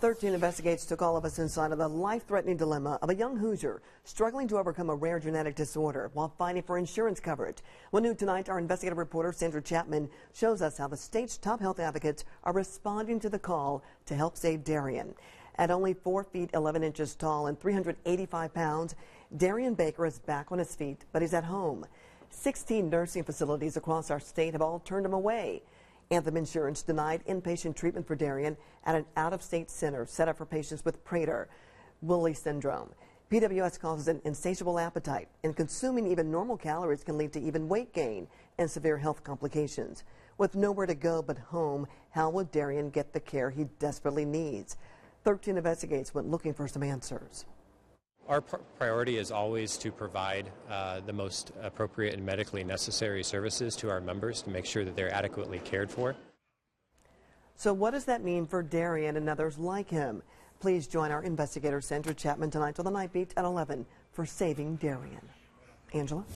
13 Investigates took all of us inside of the life-threatening dilemma of a young Hoosier struggling to overcome a rare genetic disorder while fighting for insurance coverage. Well, new tonight, our investigative reporter Sandra Chapman shows us how the state's top health advocates are responding to the call to help save Darian. At only 4 feet 11 inches tall and 385 pounds, Darian Baker is back on his feet, but he's at home. 16 nursing facilities across our state have all turned him away. Anthem Insurance denied inpatient treatment for Darian at an out-of-state center set up for patients with Prader-Willi syndrome. PWS calls it an insatiable appetite, and consuming even normal calories can lead to even weight gain and severe health complications. With nowhere to go but home, how will Darian get the care he desperately needs? 13 Investigates went looking for some answers. Our priority is always to provide the most appropriate and medically necessary services to our members to make sure that they're adequately cared for. So what does that mean for Darian and others like him? Please join our investigator Sandra Chapman tonight till the night beat at 11 for Saving Darian. Angela?